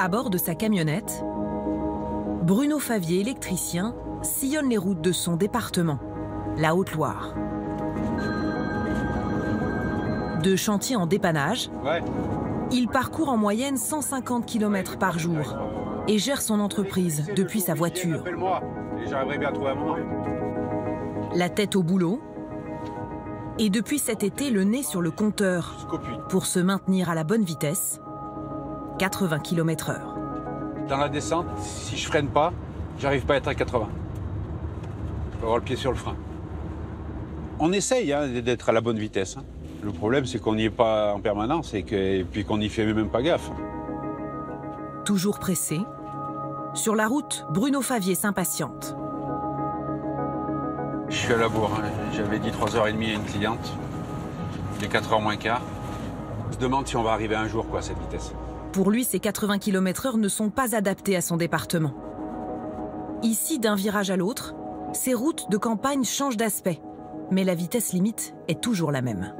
À bord de sa camionnette, Bruno Favier, électricien, sillonne les routes de son département, la Haute-Loire. De chantier en dépannage, il parcourt en moyenne 150 km par jour et gère son entreprise depuis sa voiture. La tête au boulot et depuis cet été le nez sur le compteur pour se maintenir à la bonne vitesse, 80 km/h. Dans la descente, si je freine pas, j'arrive pas à être à 80. Je peux avoir le pied sur le frein. On essaye d'être à la bonne vitesse. Le problème, c'est qu'on n'y est pas en permanence et puis qu'on n'y fait même pas gaffe. Toujours pressé, sur la route, Bruno Favier s'impatiente. Je suis à la bourre. J'avais dit 3h30 à une cliente. Il est 4h moins quart. On se demande si on va arriver un jour à cette vitesse. Pour lui, ces 80 km/h ne sont pas adaptés à son département. Ici, d'un virage à l'autre, ces routes de campagne changent d'aspect. Mais la vitesse limite est toujours la même.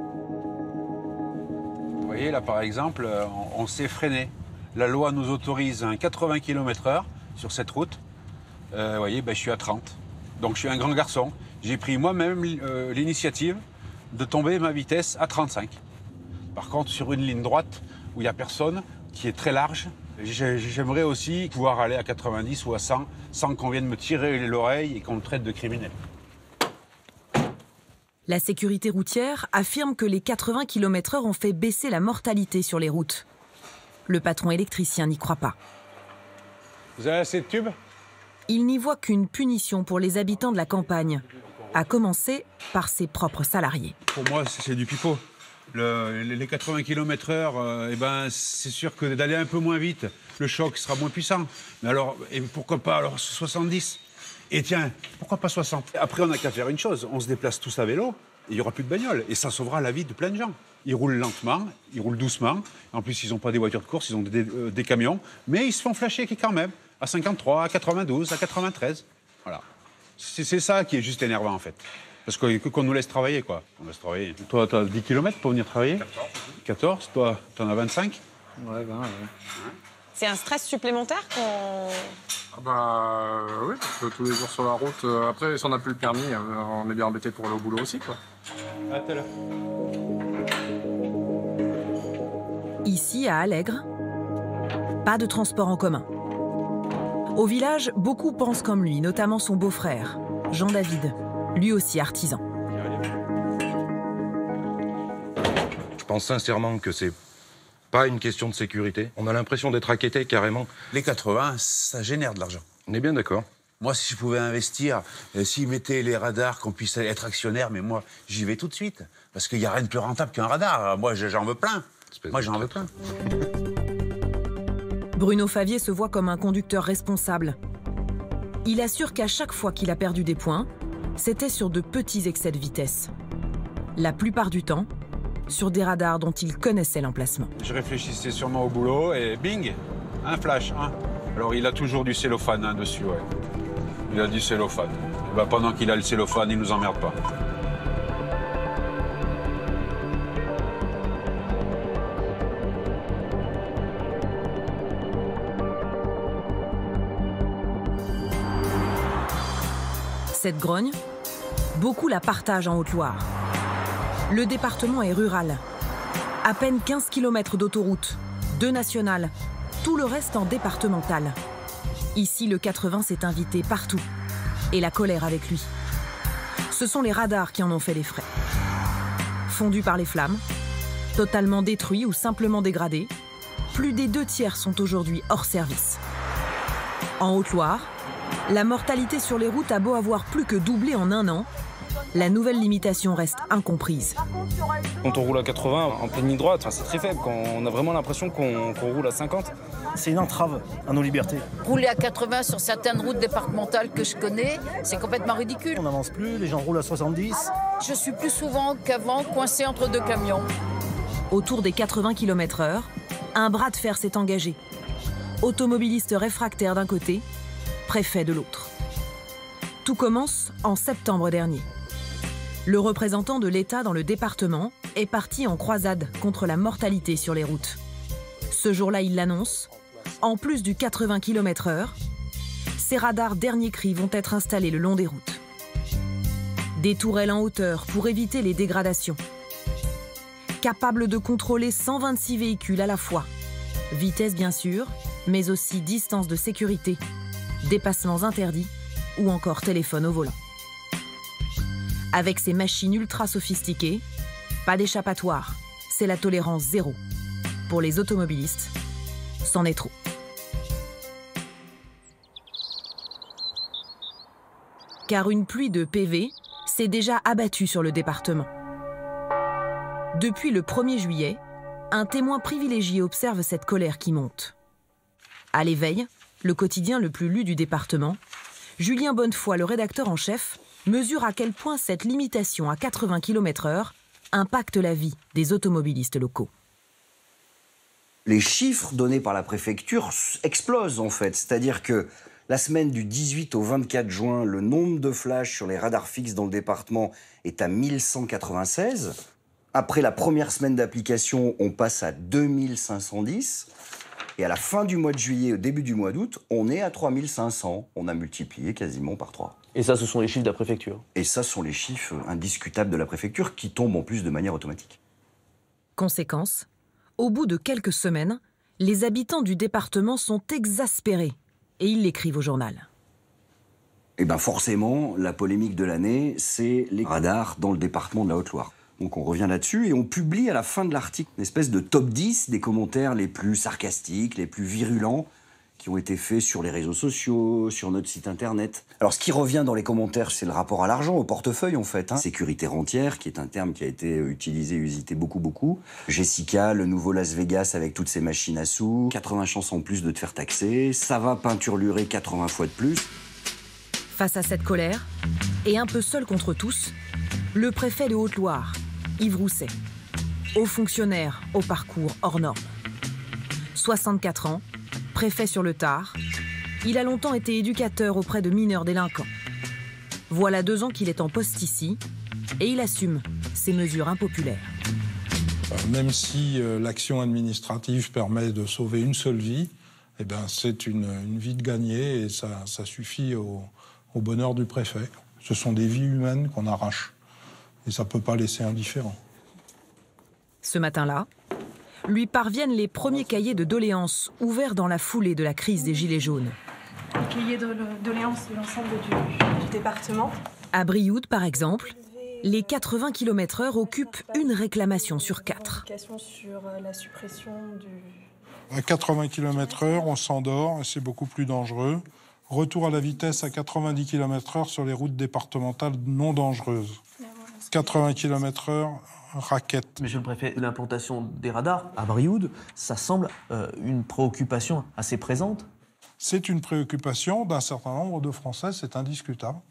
Vous voyez, là, par exemple, on s'est freiné. La loi nous autorise un 80 km/h sur cette route. Vous voyez, je suis à 30. Donc, je suis un grand garçon. J'ai pris moi-même l'initiative de tomber ma vitesse à 35. Par contre, sur une ligne droite où il n'y a personne, qui est très large, j'aimerais aussi pouvoir aller à 90 ou à 100 sans qu'on vienne me tirer l'oreille et qu'on me traite de criminel. La sécurité routière affirme que les 80 km/h ont fait baisser la mortalité sur les routes. Le patron électricien n'y croit pas. Vous avez assez de tubes? Il n'y voit qu'une punition pour les habitants de la campagne, à commencer par ses propres salariés. Pour moi, c'est du pipeau. Les 80 km/h, c'est sûr que d'aller un peu moins vite, le choc sera moins puissant. Mais alors, et pourquoi pas alors 70? Et tiens, pourquoi pas 60? Après, on n'a qu'à faire une chose, on se déplace tous à vélo, et il n'y aura plus de bagnole, et ça sauvera la vie de plein de gens. Ils roulent lentement, ils roulent doucement, en plus ils n'ont pas des voitures de course, ils ont des camions, mais ils se font flasher quand même, à 53, à 92, à 93. Voilà. C'est ça qui est juste énervant en fait. Parce qu'on nous laisse travailler, quoi. On laisse travailler. Toi, tu as 10 km pour venir travailler? 14. 14, toi, tu en as 25? Ouais, 20, ouais. C'est un stress supplémentaire qu'on... Oui, parce que tous les jours sur la route, après, si on n'a plus le permis, on est bien embêté pour aller au boulot aussi, quoi. À tout à l'heure. Ici, à Allègre, pas de transport en commun. Au village, beaucoup pensent comme lui, notamment son beau-frère, Jean-David, lui aussi artisan. Je pense sincèrement que c'est pas une question de sécurité. On a l'impression d'être racketté carrément. Les 80, ça génère de l'argent. On est bien d'accord. Moi, si je pouvais investir, s'ils mettaient les radars, qu'on puisse être actionnaire, mais moi, j'y vais tout de suite. Parce qu'il n'y a rien de plus rentable qu'un radar. Moi, j'en veux plein. Moi, j'en veux plein. Bruno Favier se voit comme un conducteur responsable. Il assure qu'à chaque fois qu'il a perdu des points, c'était sur de petits excès de vitesse. La plupart du temps, sur des radars dont il connaissait l'emplacement. Je réfléchissais sûrement au boulot et bing, un flash. Alors il a toujours du cellophane dessus, ouais. Il a du cellophane. Et pendant qu'il a le cellophane, il nous emmerde pas. Cette grogne, beaucoup la partagent en Haute-Loire. Le département est rural. À peine 15 km d'autoroute, 2 nationales, tout le reste en départemental. Ici, le 80 s'est invité partout. Et la colère avec lui. Ce sont les radars qui en ont fait les frais. Fondus par les flammes, totalement détruits ou simplement dégradés, plus des 2/3 sont aujourd'hui hors service. En Haute-Loire, la mortalité sur les routes a beau avoir plus que doublé en un an, la nouvelle limitation reste incomprise. Quand on roule à 80 en pleine ligne droite, c'est très faible. Quand on a vraiment l'impression qu'on roule à 50. C'est une entrave à nos libertés. Rouler à 80 sur certaines routes départementales que je connais, c'est complètement ridicule. On n'avance plus, les gens roulent à 70. Je suis plus souvent qu'avant coincée entre 2 camions. Autour des 80 km/h, un bras de fer s'est engagé. Automobilistes réfractaires d'un côté, préfet de l'autre. Tout commence en septembre dernier. Le représentant de l'État dans le département est parti en croisade contre la mortalité sur les routes. Ce jour-là, il l'annonce, En plus du 80 km/h, ces radars dernier cri vont être installés le long des routes. Des tourelles en hauteur pour éviter les dégradations. Capables de contrôler 126 véhicules à la fois. Vitesse bien sûr, mais aussi distance de sécurité, dépassements interdits ou encore téléphone au volant. Avec ces machines ultra sophistiquées, pas d'échappatoire, c'est la tolérance zéro. Pour les automobilistes, c'en est trop. Car une pluie de PV s'est déjà abattue sur le département. Depuis le 1er juillet, un témoin privilégié observe cette colère qui monte. À l'éveil, le quotidien le plus lu du département, Julien Bonnefoy, le rédacteur en chef, mesure à quel point cette limitation à 80 km/h impacte la vie des automobilistes locaux. Les chiffres donnés par la préfecture explosent en fait. C'est-à-dire que la semaine du 18 au 24 juin, le nombre de flashs sur les radars fixes dans le département est à 1196. Après la première semaine d'application, on passe à 2510. Et à la fin du mois de juillet, au début du mois d'août, on est à 3500. On a multiplié quasiment par 3. Et ça, ce sont les chiffres de la préfecture? Et ça, ce sont les chiffres indiscutables de la préfecture qui tombent en plus de manière automatique. Conséquence, au bout de quelques semaines, les habitants du département sont exaspérés et ils l'écrivent au journal. Et bien forcément, la polémique de l'année, c'est les radars dans le département de la Haute-Loire. Donc on revient là-dessus et on publie à la fin de l'article une espèce de top 10 des commentaires les plus sarcastiques, les plus virulents qui ont été faits sur les réseaux sociaux, sur notre site internet. Alors ce qui revient dans les commentaires, c'est le rapport à l'argent, au portefeuille en fait. Sécurité rentière, qui est un terme qui a été utilisé et usité beaucoup. Jessica, le nouveau Las Vegas avec toutes ses machines à sous, 80 chances en plus de te faire taxer, ça va peinturlurer 80 fois de plus. Face à cette colère, et un peu seul contre tous, le préfet de Haute-Loire, Yves Rousset, haut fonctionnaire au parcours hors norme. 64 ans, préfet sur le Tard, il a longtemps été éducateur auprès de mineurs délinquants. Voilà 2 ans qu'il est en poste ici et il assume ces mesures impopulaires. Même si l'action administrative permet de sauver une seule vie, eh ben, c'est une vie de gagnée et ça suffit au bonheur du préfet. Ce sont des vies humaines qu'on arrache et ça ne peut pas laisser indifférent. Ce matin-là, lui parviennent les premiers cahiers de doléances ouverts dans la foulée de la crise des Gilets jaunes. Les cahiers de doléances de l'ensemble du département. À Brioude, par exemple, les 80 km/h occupent une réclamation sur 4. Sur la suppression du... À 80 km/h, on s'endort et c'est beaucoup plus dangereux. Retour à la vitesse à 90 km/h sur les routes départementales non dangereuses. 80 km/h, raquette. Monsieur le préfet, l'implantation des radars à Brioude, ça semble une préoccupation assez présente. C'est une préoccupation d'un certain nombre de Français, c'est indiscutable.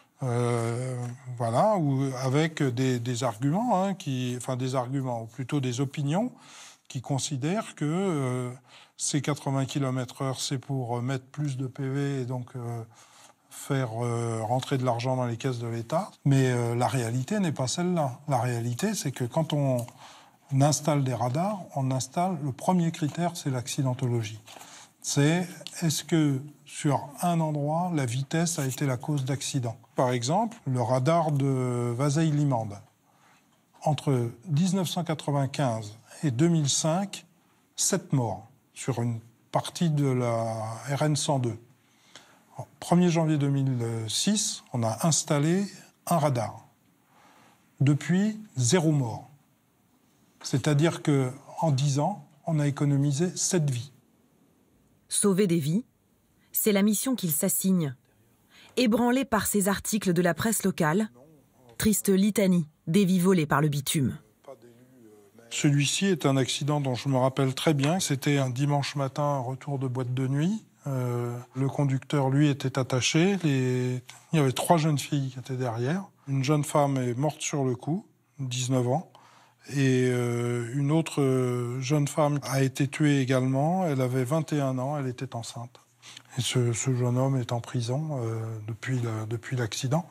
Voilà, avec des arguments, des arguments, ou plutôt des opinions, qui considèrent que ces 80 km/h, c'est pour mettre plus de PV et donc faire rentrer de l'argent dans les caisses de l'État. Mais la réalité n'est pas celle-là. La réalité, c'est que quand on installe des radars, le premier critère, c'est l'accidentologie. C'est est-ce que sur un endroit, la vitesse a été la cause d'accident. Par exemple, le radar de Vazeilles-Limande. Entre 1995 et 2005, 7 morts sur une partie de la RN 102. Au 1er janvier 2006, on a installé un radar. Depuis, 0 mort. C'est-à-dire qu'en 10 ans, on a économisé 7 vies. Sauver des vies, c'est la mission qu'il s'assigne. Ébranlé par ces articles de la presse locale, triste litanie des vies volées par le bitume. Celui-ci est un accident dont je me rappelle très bien. C'était un dimanche matin, un retour de boîte de nuit. Le conducteur, lui, était attaché. Il y avait 3 jeunes filles qui étaient derrière. Une jeune femme est morte sur le coup, 19 ans. Et une autre jeune femme a été tuée également. Elle avait 21 ans, elle était enceinte. Et ce jeune homme est en prison depuis l'accident.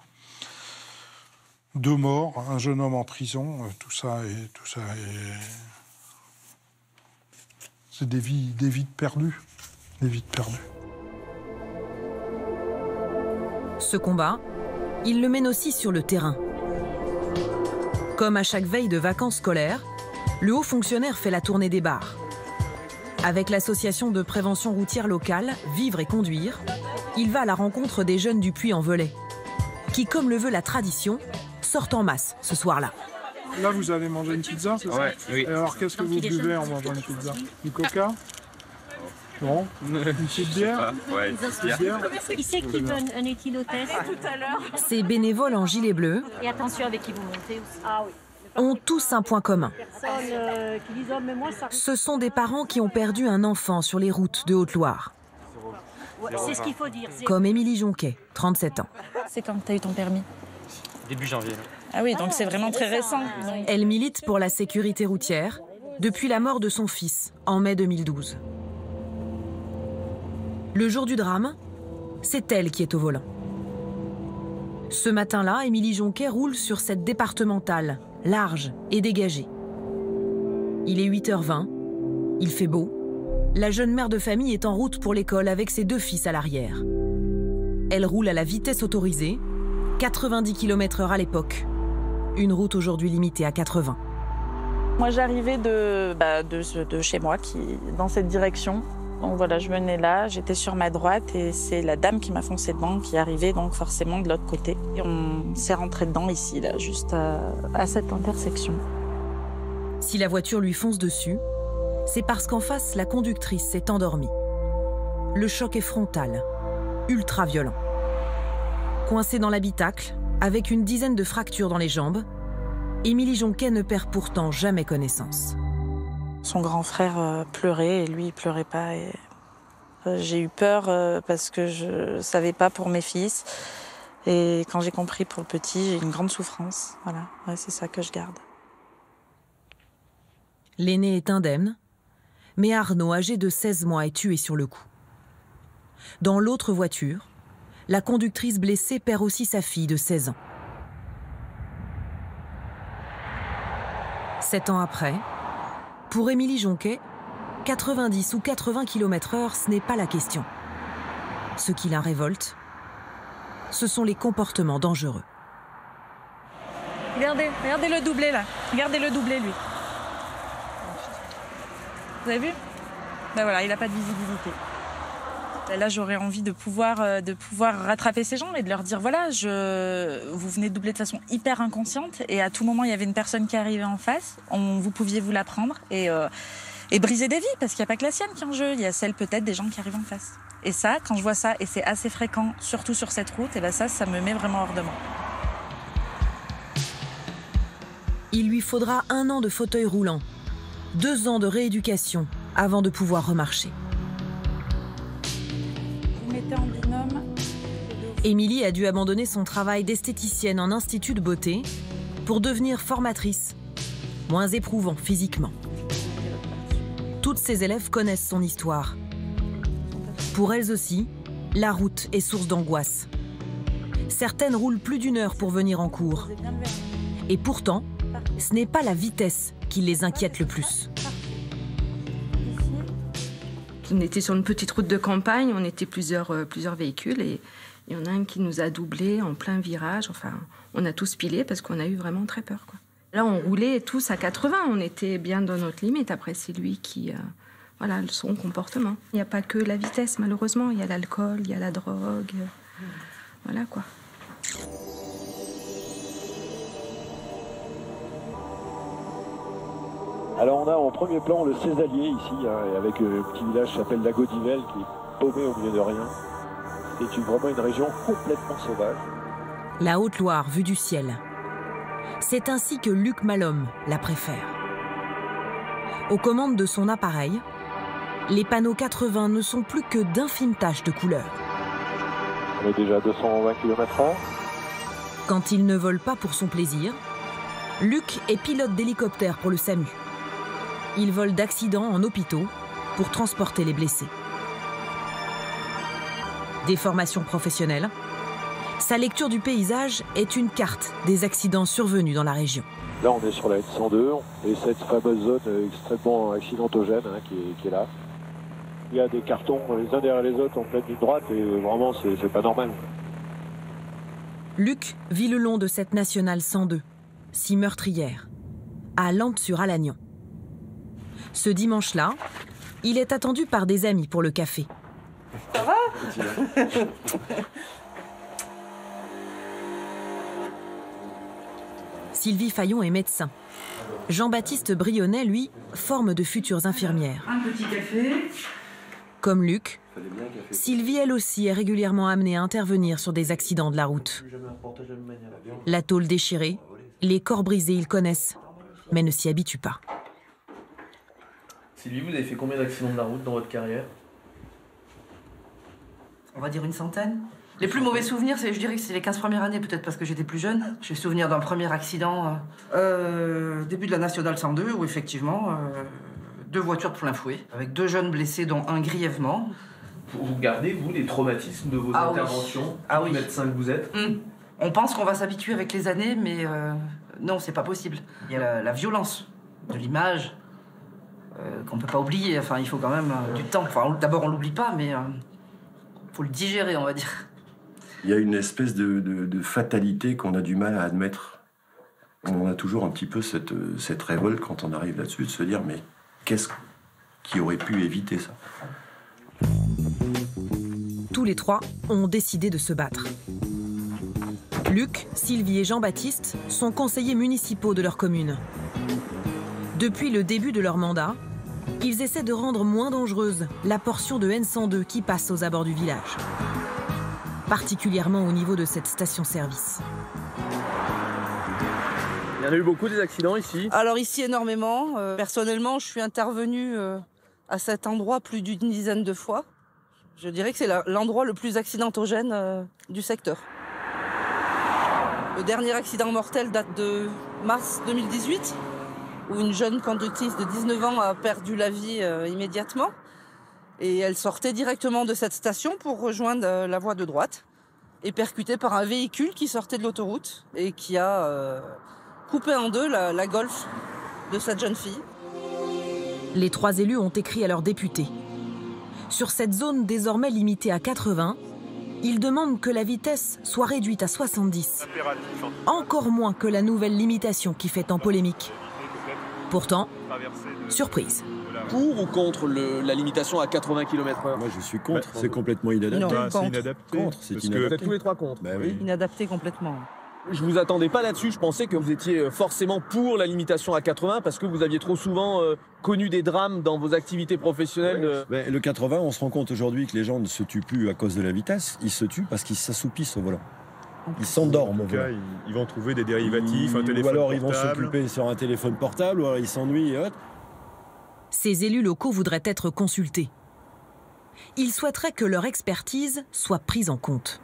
2 morts, un jeune homme en prison, tout ça est... C'est des vies perdues. est vite perdu. Ce combat, il le mène aussi sur le terrain. Comme à chaque veille de vacances scolaires, le haut fonctionnaire fait la tournée des bars. Avec l'association de prévention routière locale, Vivre et Conduire, il va à la rencontre des jeunes du Puy-en-Velay, qui, comme le veut la tradition, sortent en masse ce soir-là. Là, vous allez manger une pizza, c'est ça? Ouais, oui. Et alors, qu'est-ce que vous buvez en mangeant une pizza? Du coca? Non? Une petite bière? Ouais, une petite bière. Qui c'est qui donne un éthylotest tout à l'heure? Ces bénévoles en gilet bleu Et attention avec qui vous montez aussi. Ah oui. ont tous un point commun. Qui disent, oh, mais moi, ça... Ce sont des parents qui ont perdu un enfant sur les routes de Haute-Loire. Ouais, c'est ce qu'il faut dire. Comme Émilie Jonquet, 37 ans. C'est quand tu as eu ton permis? Début janvier. Là. Ah oui, donc c'est vraiment très récent. Elle milite pour la sécurité routière depuis la mort de son fils en mai 2012. Le jour du drame, c'est elle qui est au volant. Ce matin-là, Émilie Jonquet roule sur cette départementale, large et dégagée. Il est 8h20, il fait beau. La jeune mère de famille est en route pour l'école avec ses 2 fils à l'arrière. Elle roule à la vitesse autorisée, 90 km/h à l'époque. Une route aujourd'hui limitée à 80. Moi, j'arrivais de chez moi, dans cette direction. Donc voilà, je venais là, j'étais sur ma droite et c'est la dame qui m'a foncé dedans qui arrivait donc forcément de l'autre côté. Et on s'est rentré dedans ici, là, juste à cette intersection. Si la voiture lui fonce dessus, c'est parce qu'en face, la conductrice s'est endormie. Le choc est frontal, ultra violent. Coincée dans l'habitacle, avec une dizaine de fractures dans les jambes, Émilie Jonquet ne perd pourtant jamais connaissance. Son grand frère pleurait et lui, il pleurait pas. Et j'ai eu peur parce que je savais pas pour mes fils. Et quand j'ai compris pour le petit, j'ai une grande souffrance. Voilà, ouais, c'est ça que je garde. L'aîné est indemne, mais Arnaud, âgé de 16 mois, est tué sur le coup. Dans l'autre voiture, la conductrice blessée perd aussi sa fille de 16 ans. 7 ans après, pour Émilie Jonquet, 90 ou 80 km/h, ce n'est pas la question. Ce qui la révolte, ce sont les comportements dangereux. Regardez le doublé là. Regardez le doublé lui. Vous avez vu? Ben voilà, il n'a pas de visibilité. Ben là, j'aurais envie de pouvoir rattraper ces gens et de leur dire voilà, vous venez de doubler de façon hyper inconsciente et à tout moment il y avait une personne qui arrivait en face, vous pouviez vous la prendre et briser des vies parce qu'il n'y a pas que la sienne qui est en jeu, il y a celle peut-être des gens qui arrivent en face. Et ça, quand je vois ça et c'est assez fréquent, surtout sur cette route, et ben ça me met vraiment hors de moi. Il lui faudra 1 an de fauteuil roulant, 2 ans de rééducation avant de pouvoir remarcher. En binôme. Émilie a dû abandonner son travail d'esthéticienne en institut de beauté pour devenir formatrice, moins éprouvant physiquement. Toutes ses élèves connaissent son histoire. Pour elles aussi, la route est source d'angoisse. Certaines roulent plus d'1 heure pour venir en cours. Et pourtant, ce n'est pas la vitesse qui les inquiète le plus. On était sur une petite route de campagne, on était plusieurs véhicules et il y en a un qui nous a doublés en plein virage. Enfin, on a tous pilé parce qu'on a eu vraiment très peur, quoi. Là, on roulait tous à 80, on était bien dans notre limite. Après, c'est lui qui... voilà, son comportement. Il n'y a pas que la vitesse, malheureusement. Il y a l'alcool, il y a la drogue. Voilà, quoi. Alors on a en premier plan le Césalier ici, avec le petit village qui s'appelle la Gaudivelle, qui est paumé au milieu de rien. C'est vraiment une région complètement sauvage. La Haute-Loire vue du ciel. C'est ainsi que Luc Malhomme la préfère. Aux commandes de son appareil, les panneaux 80 ne sont plus que d'infimes taches de couleur. On est déjà à 220 km/h. Quand il ne vole pas pour son plaisir, Luc est pilote d'hélicoptère pour le SAMU. Il vole d'accidents en hôpitaux pour transporter les blessés. Des formations professionnelles, sa lecture du paysage est une carte des accidents survenus dans la région. Là, on est sur la N102 et cette fameuse zone extrêmement accidentogène qui est là. Il y a des cartons les uns derrière les autres en pleine ligne droite et vraiment, c'est pas normal. Luc vit le long de cette nationale 102, si meurtrière, à Lampes-sur-Alagnon. Ce dimanche-là, il est attendu par des amis pour le café. Ça va? Sylvie Fayon est médecin. Jean-Baptiste Brionnet, lui, forme de futures infirmières. Un petit café. Comme Luc, Sylvie, elle aussi, est régulièrement amenée à intervenir sur des accidents de la route. La tôle déchirée, les corps brisés, ils connaissent, mais ne s'y habituent pas. Sylvie, vous avez fait combien d'accidents de la route dans votre carrière? On va dire une centaine. Les plus mauvais souvenirs, je dirais que c'est les 15 premières années, peut-être parce que j'étais plus jeune. J'ai souvenir d'un premier accident, début de la Nationale 102, où effectivement, 2 voitures de plein fouet, avec 2 jeunes blessés, dont un grièvement. Vous gardez, vous, les traumatismes de vos interventions, oui. Médecin que vous êtes? On pense qu'on va s'habituer avec les années, mais non, c'est pas possible. Il y a la violence de l'image, qu'on peut pas oublier. Enfin, il faut quand même du temps. Enfin, d'abord, on l'oublie pas, mais faut le digérer, on va dire. Il y a une espèce de fatalité qu'on a du mal à admettre. On a toujours un petit peu cette révolte quand on arrive là-dessus, de se dire mais qu'est-ce qui aurait pu éviter ça? Tous les 3 ont décidé de se battre. Luc, Sylvie et Jean-Baptiste sont conseillers municipaux de leur commune. Depuis le début de leur mandat, ils essaient de rendre moins dangereuse la portion de N102 qui passe aux abords du village. Particulièrement au niveau de cette station-service. Il y en a eu beaucoup des accidents ici? Alors ici, énormément. Personnellement, je suis intervenue à cet endroit plus d'une dizaine de fois. Je dirais que c'est l'endroit le plus accidentogène du secteur. Le dernier accident mortel date de mars 2018, où une jeune conductrice de 19 ans a perdu la vie immédiatement. Et elle sortait directement de cette station pour rejoindre la voie de droite et percutée par un véhicule qui sortait de l'autoroute et qui a coupé en deux la Golf de cette jeune fille. Les 3 élus ont écrit à leurs députés. Sur cette zone désormais limitée à 80, ils demandent que la vitesse soit réduite à 70. Encore moins que la nouvelle limitation qui fait tant polémique. Pourtant, surprise. Pour ou contre la limitation à 80 km/h? Moi, je suis contre. C'est complètement inadapté. Non, c'est inadapté. Contre, c'est inadapté. Vous êtes tous les 3 contre. Bah oui. Inadapté complètement. Je vous attendais pas là-dessus. Je pensais que vous étiez forcément pour la limitation à 80 parce que vous aviez trop souvent connu des drames dans vos activités professionnelles. Mais le 80, on se rend compte aujourd'hui que les gens ne se tuent plus à cause de la vitesse. Ils se tuent parce qu'ils s'assoupissent au volant. Ils s'endorment au volant. Ils vont trouver des dérivatifs, un téléphone ou alors portable. Ils vont s'occuper sur un téléphone portable, ou alors ils s'ennuient et autres. Ces élus locaux voudraient être consultés. Ils souhaiteraient que leur expertise soit prise en compte.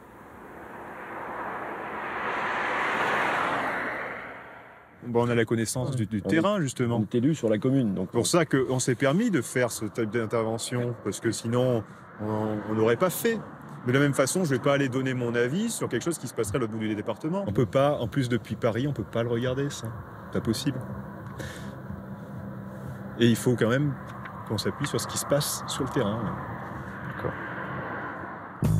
Bon, on a la connaissance du terrain, justement. On est élu sur la commune. Donc pour ça qu'on s'est permis de faire ce type d'intervention, parce que sinon, on n'aurait pas fait. Mais de la même façon, je ne vais pas aller donner mon avis sur quelque chose qui se passerait à l'autre bout du département. On peut pas, en plus depuis Paris, on ne peut pas le regarder, ça. C'est pas possible. Et il faut quand même qu'on s'appuie sur ce qui se passe sur le terrain. D'accord.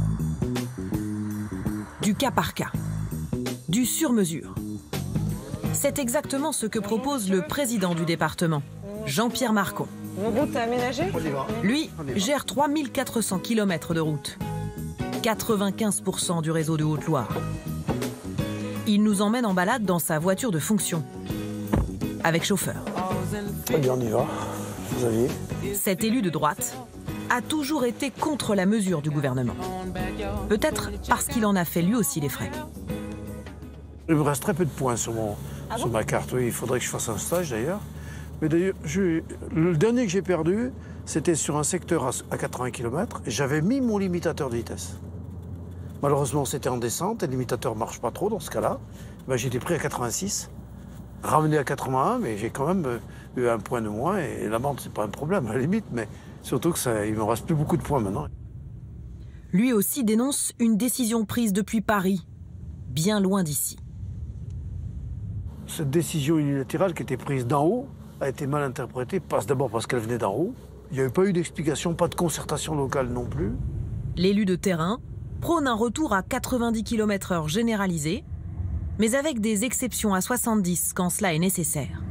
Du cas par cas. Du sur-mesure. C'est exactement ce que propose le président du département, Jean-Pierre Marcon. Vos routes aménagées? Lui gère 3400 km de route. 95% du réseau de Haute-Loire. Il nous emmène en balade dans sa voiture de fonction. Avec chauffeur. Allez, on y va. Vous allez. Cet élu de droite a toujours été contre la mesure du gouvernement. Peut-être parce qu'il en a fait lui aussi les frais. Il me reste très peu de points sur ma carte. Oui, il faudrait que je fasse un stage d'ailleurs. Mais d'ailleurs, le dernier que j'ai perdu, c'était sur un secteur à 80 km. Et j'avais mis mon limitateur de vitesse. Malheureusement, c'était en descente et le limitateur ne marche pas trop dans ce cas-là. Ben, j'étais pris à 86, ramené à 81, mais j'ai quand même eu un point de moins. Et l'amende, c'est pas un problème à la limite, mais surtout qu'il ne me reste plus beaucoup de points maintenant. Lui aussi dénonce une décision prise depuis Paris, bien loin d'ici. Cette décision unilatérale qui était prise d'en haut a été mal interprétée, d'abord parce qu'elle venait d'en haut, Il n'y avait pas eu d'explication, pas de concertation locale non plus. L'élu de terrain prône un retour à 90 km/h généralisé, mais avec des exceptions à 70 quand cela est nécessaire.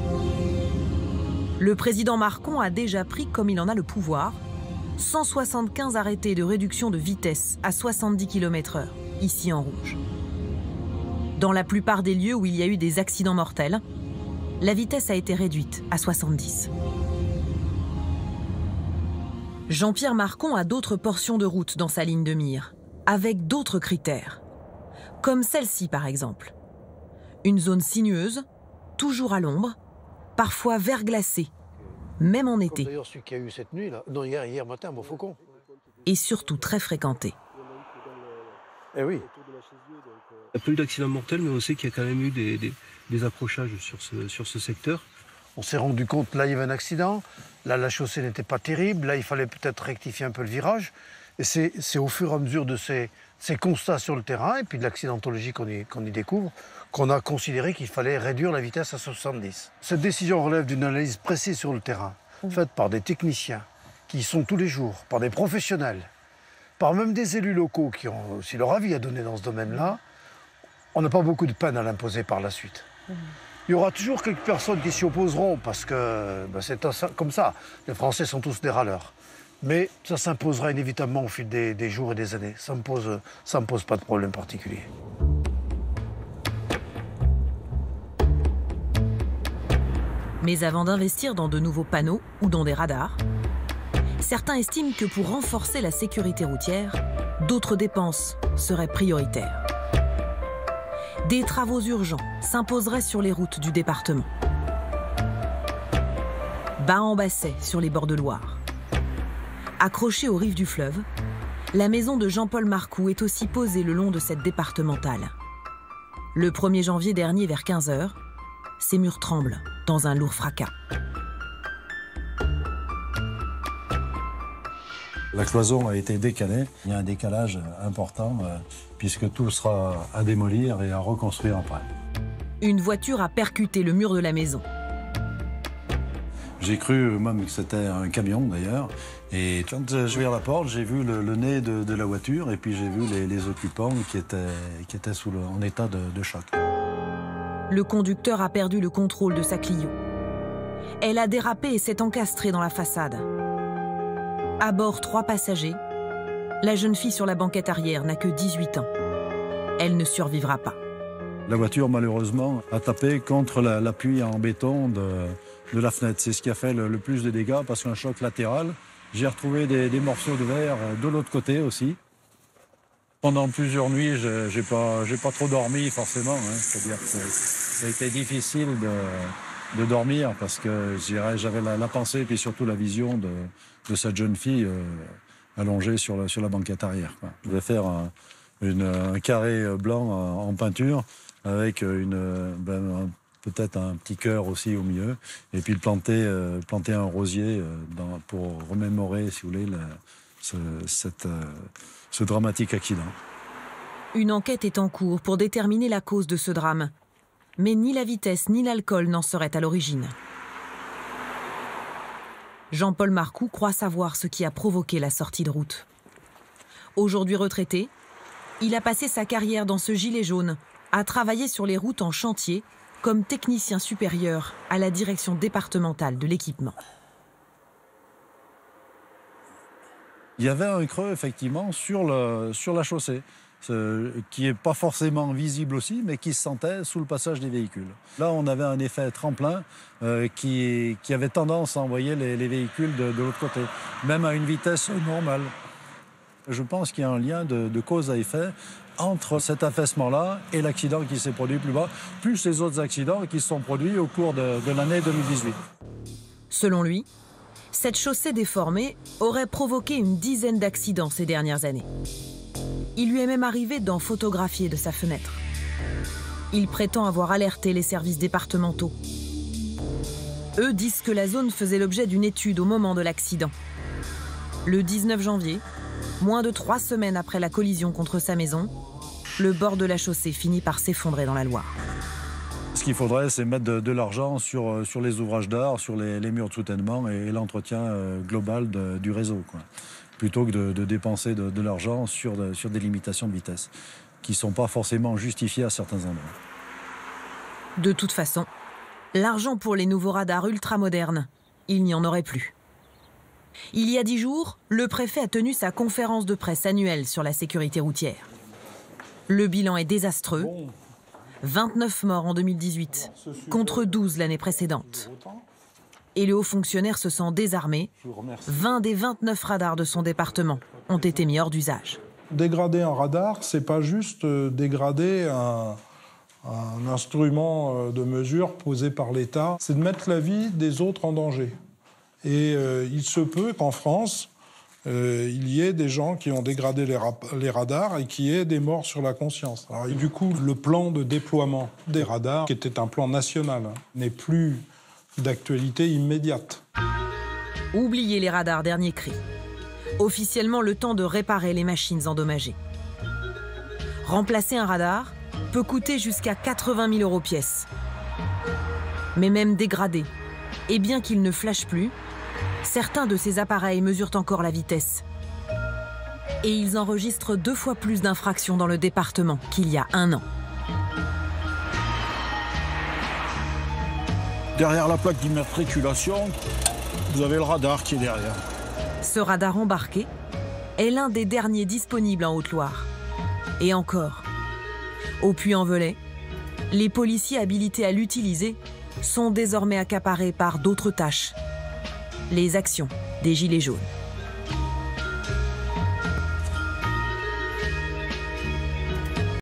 Le président Marcon a déjà pris, comme il en a le pouvoir, 175 arrêtés de réduction de vitesse à 70 km/h, ici en rouge. Dans la plupart des lieux où il y a eu des accidents mortels, la vitesse a été réduite à 70. Jean-Pierre Marcon a d'autres portions de route dans sa ligne de mire, avec d'autres critères. Comme celle-ci par exemple. Une zone sinueuse, toujours à l'ombre, parfois verglacée, même en été. D'ailleurs celui qu'il y a eu cette nuit, là, non hier matin à Beaufaucon. Et surtout très fréquentée. Eh oui. Il n'y a pas eu d'accident mortel, mais on sait qu'il y a quand même eu des accrochages sur ce secteur. On s'est rendu compte, là il y avait un accident, là la chaussée n'était pas terrible, là il fallait peut-être rectifier un peu le virage. Et c'est au fur et à mesure de ces constats sur le terrain et puis de l'accidentologie qu'on y découvre, qu'on a considéré qu'il fallait réduire la vitesse à 70. Cette décision relève d'une analyse précise sur le terrain, faite par des techniciens qui y sont tous les jours, par des professionnels, par même des élus locaux qui ont aussi leur avis à donner dans ce domaine-là. On n'a pas beaucoup de peine à l'imposer par la suite. Il y aura toujours quelques personnes qui s'y opposeront parce que c'est comme ça. Les Français sont tous des râleurs. Mais ça s'imposera inévitablement au fil des jours et des années. Ça me pose pas de problème particulier. Mais avant d'investir dans de nouveaux panneaux ou dans des radars, certains estiment que pour renforcer la sécurité routière, d'autres dépenses seraient prioritaires. Des travaux urgents s'imposeraient sur les routes du département. Bas-en-Basset sur les bords de Loire. Accrochée aux rives du fleuve, la maison de Jean-Paul Marcoux est aussi posée le long de cette départementale. Le 1er janvier dernier vers 15 h, ses murs tremblent dans un lourd fracas. La cloison a été décalée. Il y a un décalage important puisque tout sera à démolir et à reconstruire après. Une voiture a percuté le mur de la maison. J'ai cru même que c'était un camion d'ailleurs. Et quand je vais à la porte, j'ai vu le nez de la voiture et puis j'ai vu les occupants qui étaient en état de choc. Le conducteur a perdu le contrôle de sa Clio. Elle a dérapé et s'est encastrée dans la façade. À bord, 3 passagers. La jeune fille sur la banquette arrière n'a que 18 ans. Elle ne survivra pas. La voiture, malheureusement, a tapé contre l'appui en béton de la fenêtre. C'est ce qui a fait le plus de dégâts parce qu'un choc latéral. J'ai retrouvé des morceaux de verre de l'autre côté aussi. Pendant plusieurs nuits, j'ai pas trop dormi forcément. C'est-à-dire que ça a été difficile de dormir parce que j'avais la pensée et puis surtout la vision de cette jeune fille allongée sur la banquette arrière. Je vais faire un carré blanc en peinture avec peut-être un petit cœur aussi au milieu et puis planter un rosier pour remémorer, si vous voulez, ce dramatique accident. Une enquête est en cours pour déterminer la cause de ce drame. Mais ni la vitesse ni l'alcool n'en seraient à l'origine. Jean-Paul Marcoux croit savoir ce qui a provoqué la sortie de route. Aujourd'hui retraité, il a passé sa carrière dans ce gilet jaune, à travailler sur les routes en chantier comme technicien supérieur à la direction départementale de l'équipement. Il y avait un creux, effectivement, sur la chaussée, qui n'est pas forcément visible aussi, mais qui se sentait sous le passage des véhicules. Là, on avait un effet tremplin qui avait tendance à envoyer les véhicules de l'autre côté, même à une vitesse normale. Je pense qu'il y a un lien de cause à effet entre cet affaissement-là et l'accident qui s'est produit plus bas, plus les autres accidents qui se sont produits au cours de l'année 2018. Selon lui, cette chaussée déformée aurait provoqué une dizaine d'accidents ces dernières années. Il lui est même arrivé d'en photographier de sa fenêtre. Il prétend avoir alerté les services départementaux. Eux disent que la zone faisait l'objet d'une étude au moment de l'accident. Le 19 janvier, moins de 3 semaines après la collision contre sa maison, le bord de la chaussée finit par s'effondrer dans la Loire. Ce qu'il faudrait, c'est mettre de l'argent sur les ouvrages d'art, sur les murs de soutènement et l'entretien global du réseau, quoi. Plutôt que de dépenser de l'argent sur des limitations de vitesse qui ne sont pas forcément justifiées à certains endroits. De toute façon, l'argent pour les nouveaux radars ultramodernes, il n'y en aurait plus. Il y a 10 jours, le préfet a tenu sa conférence de presse annuelle sur la sécurité routière. Le bilan est désastreux. 29 morts en 2018, contre 12 l'année précédente. Et le haut fonctionnaire se sent désarmé. 20 des 29 radars de son département ont été mis hors d'usage. Dégrader un radar, c'est pas juste dégrader un instrument de mesure posé par l'État, c'est de mettre la vie des autres en danger. Et il se peut qu'en France, il y ait des gens qui ont dégradé les radars et qu'il y ait des morts sur la conscience. Alors, et du coup, le plan de déploiement des radars, qui était un plan national, n'est plus d'actualité immédiate. Oubliez les radars dernier cri. Officiellement, le temps de réparer les machines endommagées. Remplacer un radar peut coûter jusqu'à 80 000 € pièce. Mais même dégradé, et bien qu'il ne flash plus, certains de ces appareils mesurent encore la vitesse. Et ils enregistrent 2 fois plus d'infractions dans le département qu'il y a 1 an. Derrière la plaque d'immatriculation, vous avez le radar qui est derrière. Ce radar embarqué est l'un des derniers disponibles en Haute-Loire. Et encore, au Puy-en-Velay, les policiers habilités à l'utiliser sont désormais accaparés par d'autres tâches. Les actions des Gilets jaunes.